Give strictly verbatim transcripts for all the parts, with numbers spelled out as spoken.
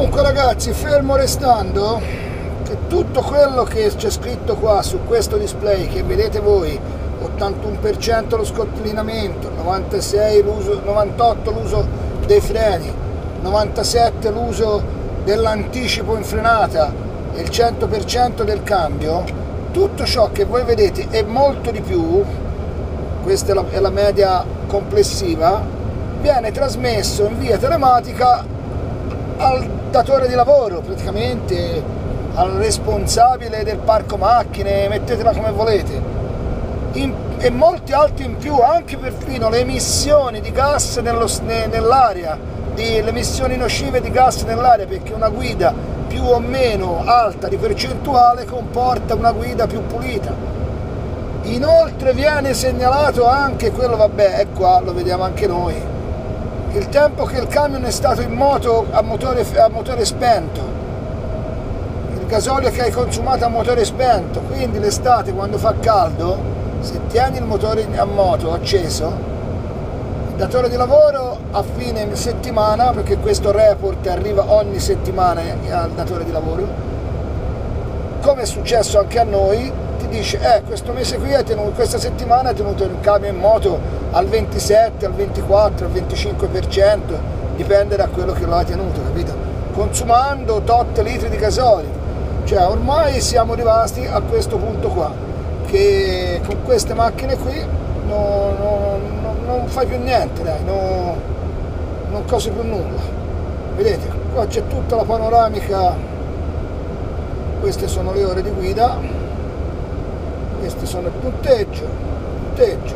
Comunque ragazzi, fermo restando che tutto quello che c'è scritto qua su questo display che vedete voi, ottantuno per cento lo scottilinamento, novantasei l'uso, novantotto l'uso dei freni, novantasette l'uso dell'anticipo in frenata e il cento per cento del cambio, tutto ciò che voi vedete e molto di più, questa è la, è la media complessiva, viene trasmesso in via telematica al datore di lavoro, praticamente al responsabile del parco macchine, mettetela come volete, in, e molti altri in più, anche perfino le emissioni di gas nello, ne, nell'aria, le emissioni nocive di gas nell'aria, perché una guida più o meno alta di percentuale comporta una guida più pulita. Inoltre viene segnalato anche quello, vabbè, è qua, lo vediamo anche noi, il tempo che il camion è stato in moto a motore, a motore spento, il gasolio che hai consumato a motore spento. Quindi l'estate, quando fa caldo, se tieni il motore a moto acceso, il datore di lavoro a fine settimana, perché questo report arriva ogni settimana al datore di lavoro, come è successo anche a noi, ti dice eh questo mese qui hai tenuto, questa settimana hai tenuto il camion in moto al ventisette, al ventiquattro, al venticinque per cento, dipende da quello che lo hai tenuto, capito? Consumando tot litri di gasolio. Cioè ormai siamo arrivati a questo punto qua, che con queste macchine qui non, non, non fai più niente, dai, non, non cosi più nulla. Vedete, qua c'è tutta la panoramica, queste sono le ore di guida, questi sono il punteggio, punteggio,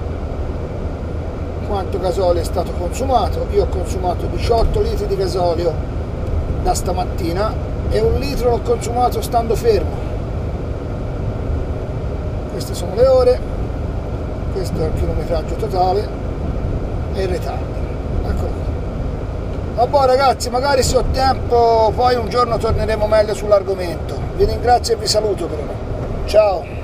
quanto gasolio è stato consumato. Io ho consumato diciotto litri di gasolio da stamattina e un litro l'ho consumato stando fermo. Queste sono le ore, questo è il chilometraggio totale e il ritardo. Eccolo qua. Vabbè ragazzi, magari se ho tempo poi un giorno torneremo meglio sull'argomento. Vi ringrazio e vi saluto però. Ciao!